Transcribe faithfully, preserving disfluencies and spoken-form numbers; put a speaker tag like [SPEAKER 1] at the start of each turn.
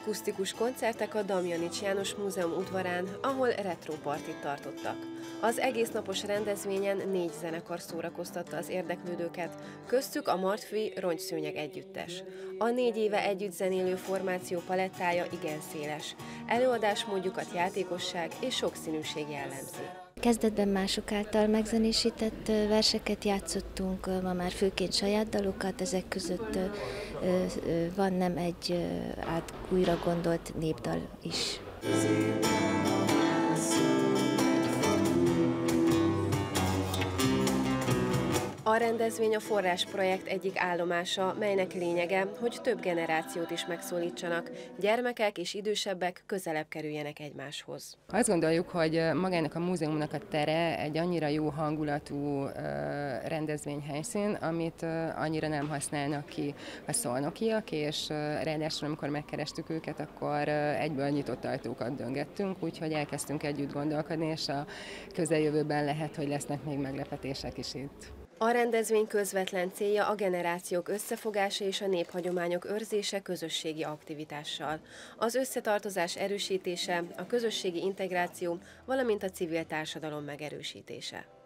[SPEAKER 1] Akusztikus koncertek a Damjanich János Múzeum udvarán, ahol retropartit tartottak. Az egésznapos rendezvényen négy zenekar szórakoztatta az érdeklődőket, köztük a Martfi Rongyszőnyeg együttes. A négy éve együtt zenélő formáció palettája igen széles. Előadásmódjukat játékosság és sokszínűség jellemzi.
[SPEAKER 2] Kezdetben mások által megzenésített verseket játszottunk, ma már főként saját dalokat, ezek között van nem egy át újra gondolt népdal is.
[SPEAKER 1] A rendezvény a Forrás projekt egyik állomása, melynek lényege, hogy több generációt is megszólítsanak, gyermekek és idősebbek közelebb kerüljenek egymáshoz.
[SPEAKER 3] Azt gondoljuk, hogy magának a múzeumnak a tere egy annyira jó hangulatú rendezvényhelyszín, amit annyira nem használnak ki a szolnokiak, és ráadásul amikor megkerestük őket, akkor egyből nyitott ajtókat döngettünk, úgyhogy elkezdtünk együtt gondolkodni, és a közeljövőben lehet, hogy lesznek még meglepetések is itt.
[SPEAKER 1] A rendezvény közvetlen célja a generációk összefogása és a néphagyományok őrzése közösségi aktivitással. Az összetartozás erősítése, a közösségi integráció, valamint a civil társadalom megerősítése.